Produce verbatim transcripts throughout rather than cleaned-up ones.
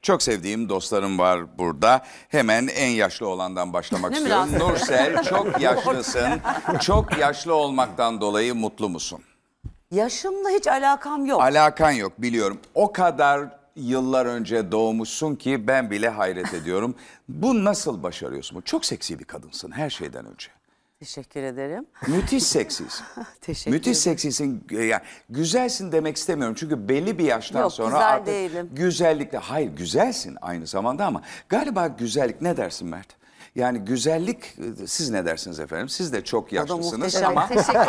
Çok sevdiğim dostlarım var burada. Hemen en yaşlı olandan başlamak Ne istiyorum. münasebet. Nursel, çok yaşlısın. Çok yaşlı olmaktan dolayı mutlu musun? Yaşımla hiç alakam yok. Alakan yok, biliyorum. O kadar yıllar önce doğmuşsun ki ben bile hayret ediyorum. Bu nasıl başarıyorsun? Çok seksi bir kadınsın her şeyden önce. Teşekkür ederim. Müthiş seksisin. Teşekkür Müthiş ederim. seksisin. Yani güzelsin demek istemiyorum. Çünkü belli bir yaştan Yok, sonra güzel artık değilim. güzellikle... Hayır, güzelsin aynı zamanda ama galiba güzellik, ne dersin Mert? Yani güzellik, siz ne dersiniz efendim? Siz de çok yaşlısınız muhteşem. ama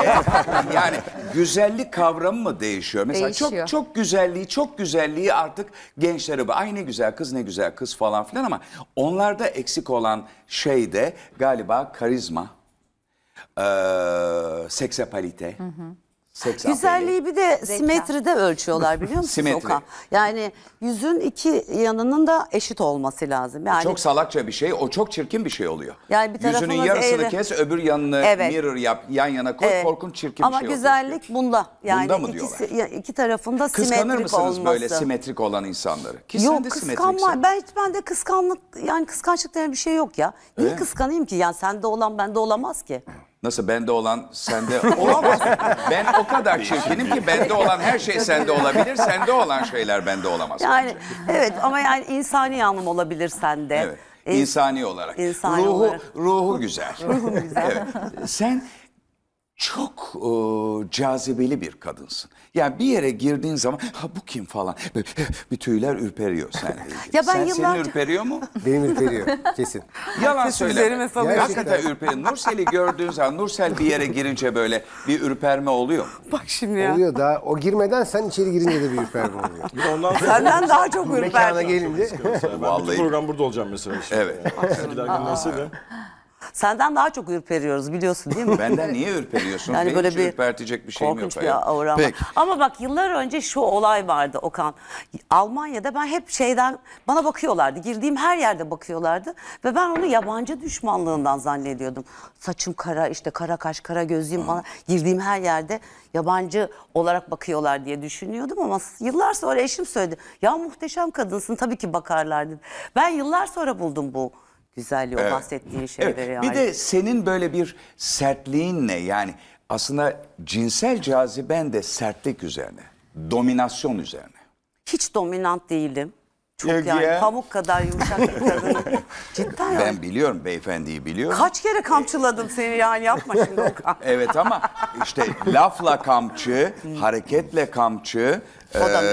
yani güzellik kavramı mı değişiyor? Mesela Değişiyor. çok çok güzelliği, çok güzelliği artık gençlere, ay ne güzel kız, ne güzel kız falan filan, ama onlarda eksik olan şey de galiba karizma, Ee, seksapalite, seks apeli. Güzelliği bir de simetride ölçüyorlar, biliyor musunuz Simetri. Okan? Yani yüzün iki yanının da eşit olması lazım. Yani Çok salakça bir şey, o çok çirkin bir şey oluyor. Yani bir Yüzünün tarafınız yarısını eğri. kes, öbür yanını Evet. mirror yap, yan yana koy, Evet. korkunç çirkin Ama bir şey güzellik ortaya bunda. Yani Bunda mı ikisi, ya iki tarafında Kıskanır simetrik mısınız olması. böyle simetrik olan insanları? Ki sen Yok, de kıskanma. simetriksin. Ben hiç bende kıskanlık, yani kıskançlık denen bir şey yok ya. Niye Öyle mi? kıskanayım ki? Yani sende olan bende olamaz ki. Nasıl bende olan sende olamaz? Ben o kadar çirkinim ki bende olan her şey sende olabilir, sende olan şeyler bende olamaz. Yani evet, ama yani insani yanım olabilir sende. Evet. İns- İnsani olarak. İnsani ruhu olarak. ruhu güzel. Evet. Sen çok e, cazibeli bir kadınsın. Yani bir yere girdiğin zaman ha bu kim falan, böyle, bir tüyler ürperiyor seninle ilgili. Ya ben Sen yıllarca- senin ürperiyor mu? Benim ürperiyor kesin. Yalan Herkes söyleme. üzerime salıyor. Hakikaten ürperiyor. Nursel'i gördüğün zaman, Nursel bir yere girince böyle bir ürperme oluyor mu? Bak şimdi ya. Oluyor da o girmeden sen içeri girince de bir ürperme oluyor. Bir de ondan sonra Senden daha çok Mekana ürperdim. gelince mesela ben Vallahi- bütün program burada olacağım mesela. Işte. Evet. Yani. Giderken nasıldı? Senden daha çok ürperiyoruz, biliyorsun değil mi? Benden niye ürperiyorsun? Yani Benim böyle hiç bir ürpertecek bir şeyim yok. korkunç hayatım. bir aura var. Peki. Ama bak, yıllar önce şu olay vardı Okan. Almanya'da ben hep şeyden, bana bakıyorlardı. Girdiğim her yerde bakıyorlardı. Ve ben onu yabancı düşmanlığından zannediyordum. Saçım kara, işte kara kaş, kara gözlüğüm, bana girdiğim her yerde yabancı olarak bakıyorlar diye düşünüyordum. Ama yıllar sonra eşim söyledi. Ya muhteşem kadınsın, tabii ki bakarlar dedi. Ben yıllar sonra buldum bu güzelliği, o Evet. bahsettiğin şeyleri. Evet. Yani. Bir de senin böyle bir sertliğin ne? Yani aslında cinsel caziben de sertlik üzerine, dominasyon üzerine. Hiç dominant değildim. Çok Yok yani ya. pamuk kadar yumuşak bir kadınım. Cidden yani. Ben biliyorum, beyefendiyi biliyorum. Kaç kere kamçıladım seni, yani yapma şimdi Okan. Evet ama işte lafla kamçı, hareketle kamçı, O da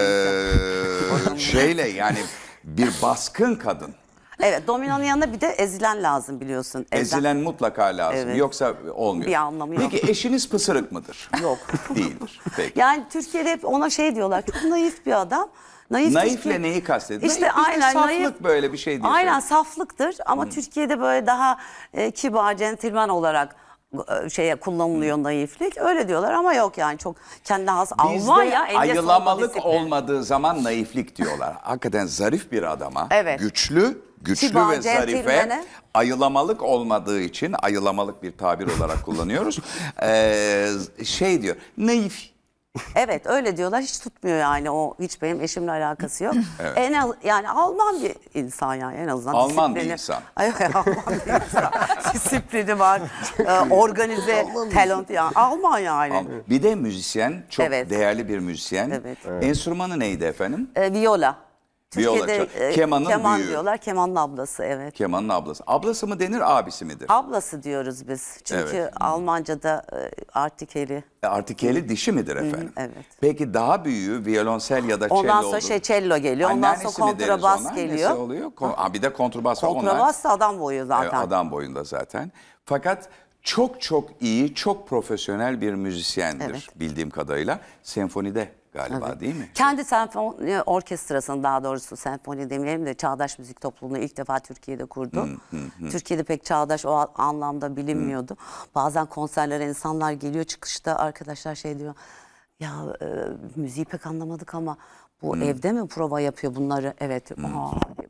eee, şeyle yani bir baskın kadın. Evet, dominanın yanında bir de ezilen lazım, biliyorsun. Ezilen. Ezilen mutlaka lazım. Evet. Yoksa olmuyor. Bir anlamı yok. Peki eşiniz pısırık mıdır? Yok. Değildir. Peki. Yani Türkiye'de hep ona şey diyorlar, çok naif bir adam. Naif Naifle Türkiye- neyi kastediyorsun? İşte Naif bizde aynen saflık naif. böyle bir şey diye Aynen söylüyorum. saflıktır ama Türkiye'de böyle daha e, kibar, centilmen olarak e, şeye kullanılıyor naiflik. Öyle diyorlar ama yok yani, çok kendine has. Bizde Almanya elde ayılamalık sonunda disiplin. olmadığı zaman naiflik diyorlar. Hakikaten zarif bir adama, Evet. güçlü, güçlü Kibar, ve zarife, centilmene. ayılamalık olmadığı için, ayılamalık bir tabir olarak kullanıyoruz. Ee, şey diyor, naif. Evet, öyle diyorlar, hiç tutmuyor yani, o hiç benim eşimle alakası yok. En az, yani Alman bir insan yani, en azından Alman bir disiplini- insan. Ay, ay, Alman bir insan. Disiplini var, e, organize, talent yani, Alman yani. Bir de müzisyen, çok Evet. değerli bir müzisyen. Evet. Enstrümanı neydi efendim? E, viola. Viola Türkiye'de çal- e, kemanın keman büyüğü. diyorlar, kemanın ablası, evet. Kemanın ablası. Ablası mı denir, abisi midir? Ablası diyoruz biz. Çünkü Evet. Almanca'da e, artikeli. Artikeli dişi midir efendim? evet. Peki daha büyüğü viyolonsel ya da cello Ondan sonra olur. şey cello geliyor, ondan Anneannesi sonra mi deriz kontrabas ona? geliyor. Nesi oluyor? Kon- Aa, bir de kontrabas var. Onlar- Kontrabas da adam boyu zaten. Evet, adam boyunda zaten. Fakat çok çok iyi, çok profesyonel bir müzisyendir Evet. bildiğim kadarıyla. Senfonide galiba, değil mi? Kendi senfoni orkestrasını, daha doğrusu senfoni demeyelim de, çağdaş müzik topluluğunu ilk defa Türkiye'de kurdu. Türkiye'de pek çağdaş o anlamda bilinmiyordu. Bazen konserlere insanlar geliyor, çıkışta arkadaşlar şey diyor. Ya e, müziği pek anlamadık ama bu evde mi prova yapıyor bunları? Evet. Aa,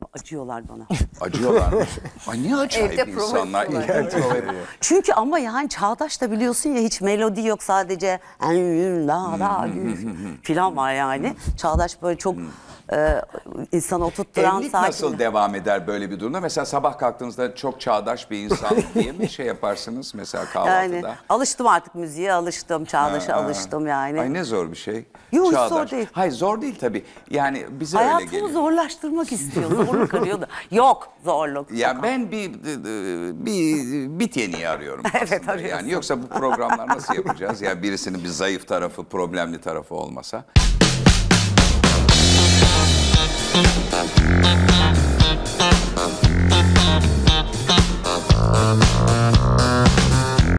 acıyorlar bana. Acıyorlar mı? Ay ne acayip Evde prova insanlar. yapıyorlar. İlker prova yapıyor. Çünkü ama yani çağdaş da biliyorsun ya, hiç melodi yok, sadece la la filan var yani. Çağdaş böyle çok e, insanı oturtturan Evlilik sakin. nasıl devam eder böyle bir durumda? Mesela sabah kalktığınızda çok çağdaş bir insan diye mi şey yaparsınız mesela kahvaltıda? Yani alıştım artık, müziğe alıştım, çağdaşa Ha. alıştım yani. Ay ne zor bir şey. Yok, hiç Çağdaş. zor değil. Hayır zor değil tabii. Yani bize öyle Hayatımı geliyor. zorlaştırmak istiyor. Zorluk arıyor da. Yok zorluk. Ya ben bir bir bit yeniği arıyorum Evet, aslında. arıyorsun. Yani yoksa bu programlar nasıl yapacağız? Yani birisinin bir zayıf tarafı, problemli tarafı olmasa.